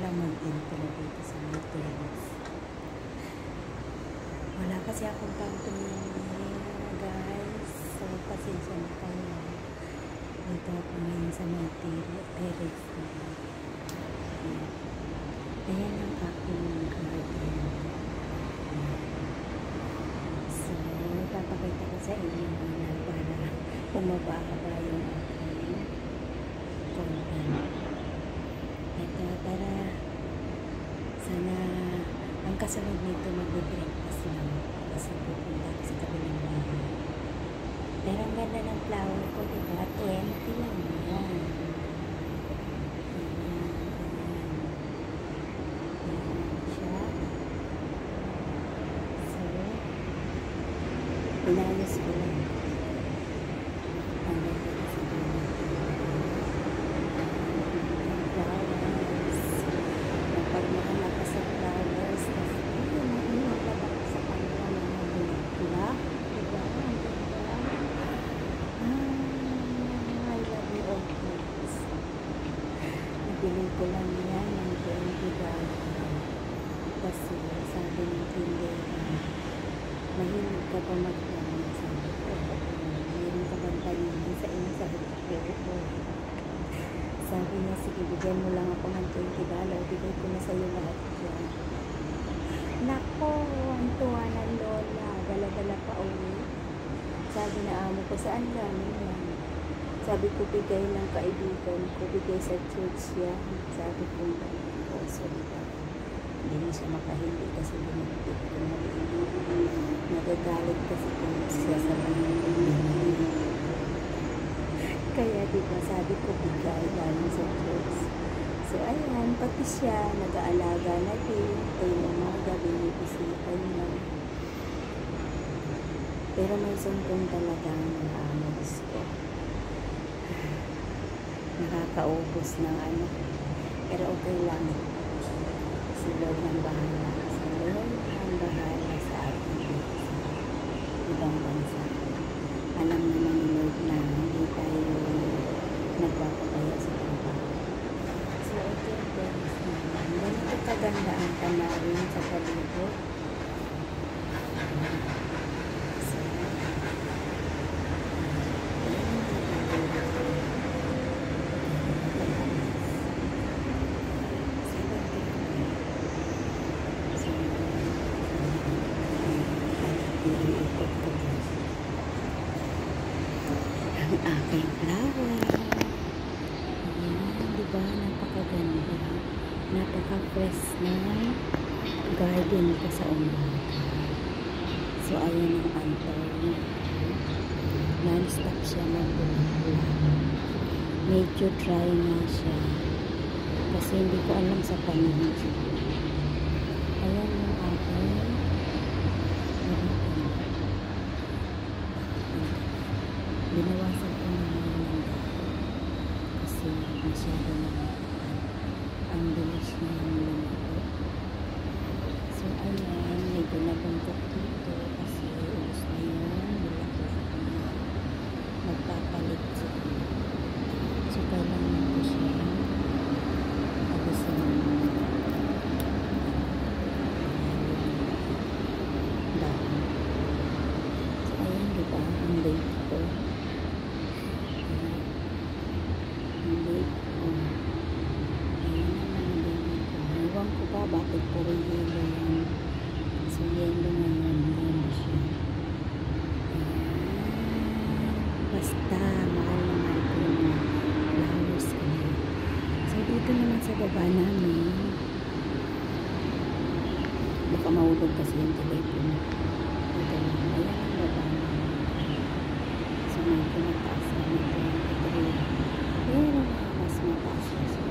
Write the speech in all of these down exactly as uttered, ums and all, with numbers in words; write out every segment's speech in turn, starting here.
lang mag-intro dito sa my terrace. Wala kasi akong pang-tumingin, guys. So, pasensya na kayo. Dito ako ngayon sa my terrace. Ayan ang aking garden. So, papakita ko sa inyo na para bumaba-haba yung aking content. Ito, tara. Sana ang kasunod nito mag-breakfast lang kasi pupunta ako sa kabilang bahay. Pero ang ganda ng flower ko, diba? twenty lang yan. Inayos ko lang. Ang ganda sa flowers. Napagmahal ako sa flowers. Kasi yun, naglabak ko sa kanila ng mga bulak-bulak. Diba? Ang ganda. Ah, I love you all kids. Nabili ko lang yan ng twenty dollars. Kasi sabi ng tindera, mahilig ka pa mag-gamit sa ito. Mayroon ka bang tanin sa inyo sa ito. Sabi niya, sige, bigyan mo lang ako ng twenty dollars. Bigay ko na sa'yo lahat yan. Nako, ang tuwa ng lola. Dala-dala pa uwi. Sabi na amo ko, saan galing yan? Sabi ko, bigay ng kaibigan ko. Bigay sa church yan. Sabi ko, oh, sorry pa. Hindi na siya makahindi kasi binagpit ko na rin. Nagagalit kasi kung siya sa mga kaya diba sabi ko bigay galing sa church. So ayan, pati siya nag-aalaga na din. Tayo umaga, binibisita niya. Pero may sumpong talaga ng amos ko. Nakakaubos ng ano. Pero okay lang. Si Lord ang bahala. Si Lord ang bahala sa atin sa ibang bansa. Alam naman ni Lord na hindi tayo nagpapakaya sa trabaho. So, ito yung terrace naman. Ganito kaganda ang tanawin sa palibot. So, ang aking flower. Ayan, diba? Napakaganda. Napaka-fresh na garden ko sa umaga. So, ayan ang antaw. Non-stop siya magbulak-bulak. Medyo dry na siya. Kasi hindi ko alam sa panahon. Ayan yung aking binawasan ko naman yung kasi masyado na ang bilis na yung lumito. So ayan, medyo nabungkok dito kasi ubos na yun bulak-bulak na magpapalit siya. So kailangan ko siya abusin dahon. So ayan, diba ang late ko. Bakit puro yelo yan? So, yelo ngayon. Yelo siya. Basta, mahal na mahal ko yung mga flowers ko. So, dito naman sa baba namin. Baka mahulog kasi yung telepono. Dito lang. Ayan ang baba namin. So, may pinataas namin twenty-three. Pero, mas mataas na siya.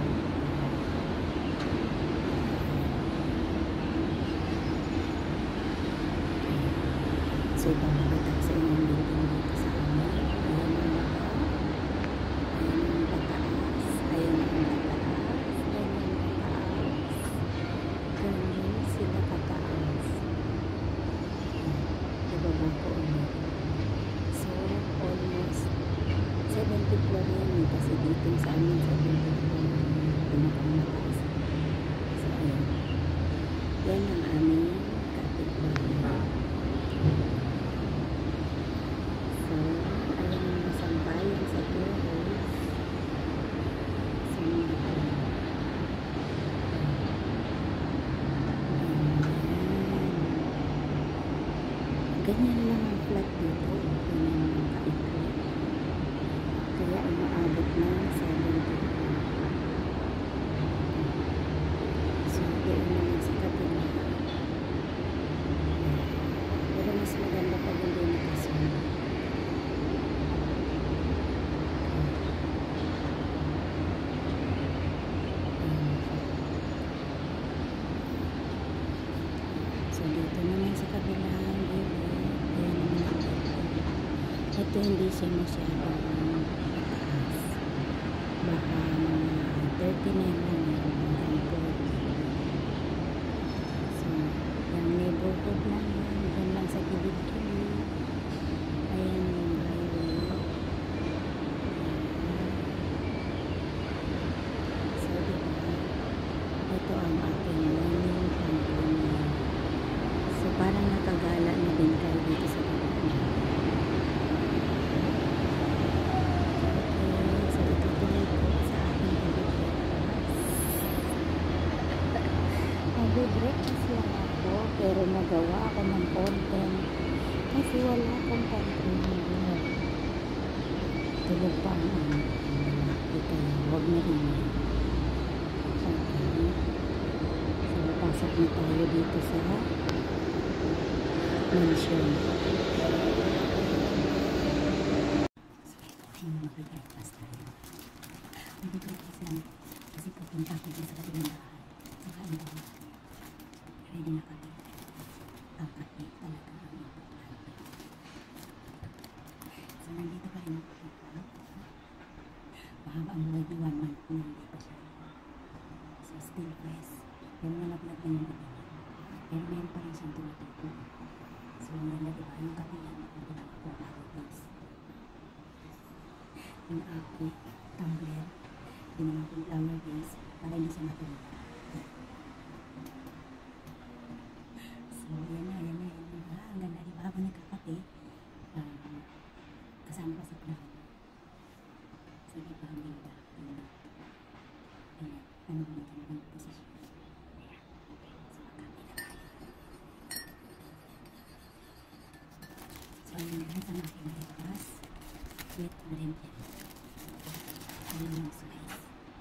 So, ipapakita sa inyong building dito sa amin. Ayan ang baba. Ayan ang pataas. Ayan ang pataas. Ayan ang pataas. Ganyan sila pataas. Ganyan lang ang flat dito. Ganyan lang kaikli. Kaya umaabot na seventy. So, doon naman sa kabila. Pero mas maganda pag hindi nakasunod. So, dito naman sa kabilang gilid. Ayan naman ang balkon. Ito hindi siya masyadong mataas. Baka mga thirty-nine lang yun hanggang forty. So, yung neighborhood lang yun. Diyan lang sa gilid-gilid. Ayan yung highway. So, diba? Ito ang aking morning company. So, parang nakagala na din kayo dito sa baba niya. Okay, so itutuloy ko sa aking pag-breakfast. Mag-breakfast lang ako, pero nagawa ako ng content kasi wala akong content ngayon. Tulog pa ang ano. Ito, huwag na rin. Okay. So, pasok na tayo dito sa mansion. So, mag-breakfast tayo. Mag-breakfast lang kasi pupunta ko din sa kabilang bahay. Saka ano ko, ready na kami. Ang kape talaga ang importante. So, nandito pa rin ako dito. Mahaba ang buhay ni one month na hindi pa siya. So, still fresh. Pero nalaglag na yung gabi. Pero meron pa rin siyang tumituko. So, ang ganda diba? Yung kape yan, ang ginawa ko flower base. Yung aking tumbler, ginawa ko flower base para hindi siya matulog. So, yan na, yan na, yan na. Ang ganda diba? Habang nagkakape, um, kasama pa sa flower. So, diba ang ganda? Ayan. Ayan. Ano ba natin ang posisyon? So, ayun guys ang aking breakfast with blend yan. Ayun yung slice.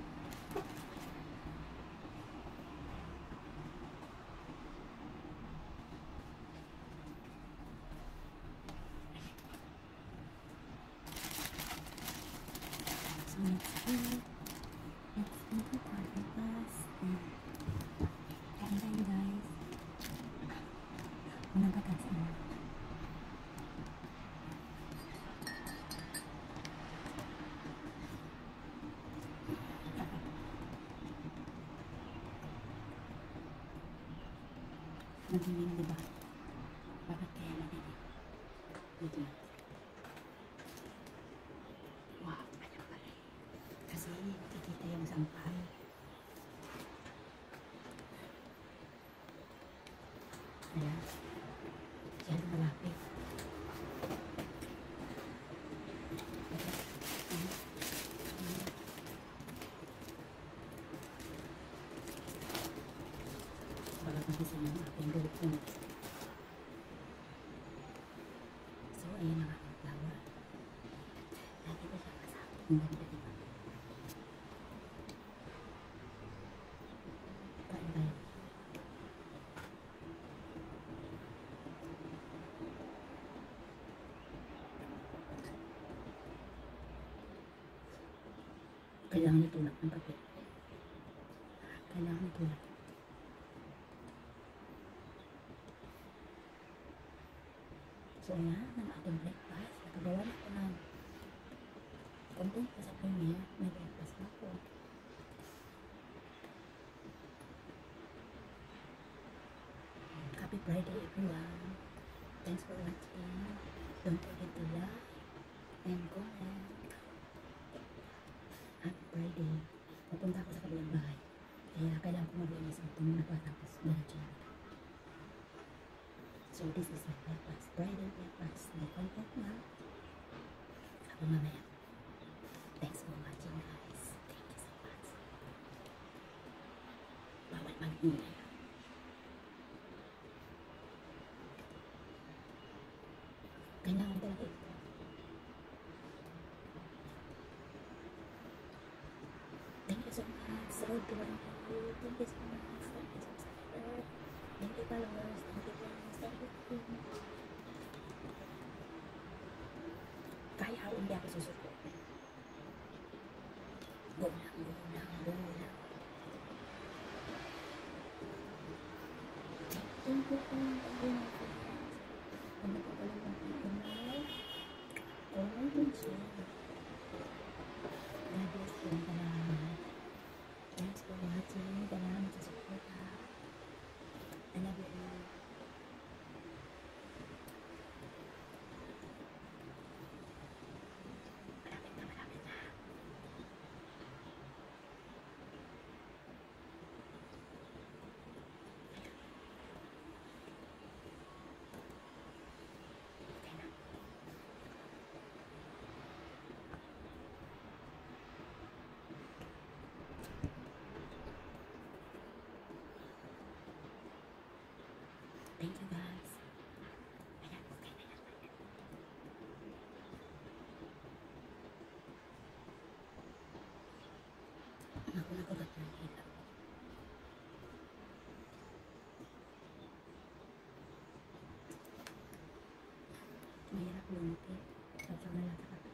So, let's eat. Let's eat it our breakfast. Kain tayo guys. Unang katas na. Madilim, diba? Bakit kaya madilim? Dito na. Wow, ano ba rin? Kasi kikita yung sampal. Ayan. Diyan malapit. Baka kasi ng aking girlfriend. So, ayan ang aking flower. Lagi ko siya kasama. Ang ganda diba? Kain tayo. Kailangan itulak ng papel. Kailangan itulak. So, ayan ang ating breakfast. Nakagawa na ko ng content pa sa premiere. May breakfast na ako. Happy Friday everyone. Thanks for watching. Don't forget to like and comment. Happy Friday. Papunta ako sa kabilang bahay. Kaya kailangan ko mag-inis ito muna pa tapos diretso na. So this is my breakfast. Friday breakfast. May content na. Ako mamaya. Thanks for watching guys. Thank you so much. Bawal mag-ingay. proud to welcome you. Thank you so much. Thank you subscriber. Thank you followers. Thank you friends. Thank you. Kaya hindi ako susuko. Go lang, go lang, go lang. Thank you po. Thank you my friends. Ano po pala mga kanal? Comment and share. God bless you. Salamat. Thanks for watching. Salamat sa support ha. I love you all. Malapit na, malapit na. Okay na. Thank you guys. Ayan, okay na yan. Ako nakagat ng ilaw. Mahirap lumipit. Sabi na lang sa kapit.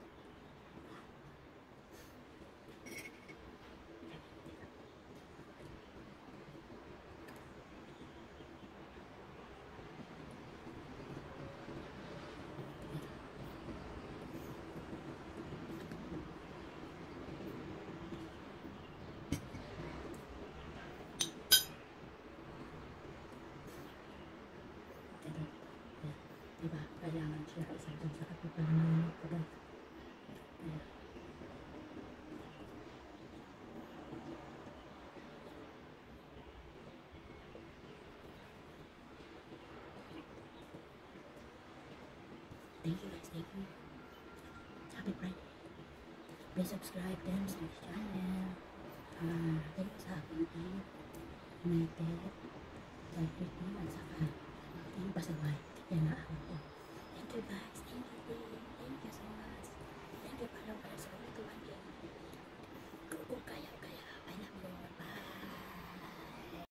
Diba? Kailangan siya isang dun sa kapit para malamig ka ba? Ayan. Thank you guys, thank you. Happy Friday. Please subscribe them sa this channel. Uh, thank you sa aking team. United. Every team at saka team pasaway. Yan na ako. Thank you guys. Thank you. Thank you.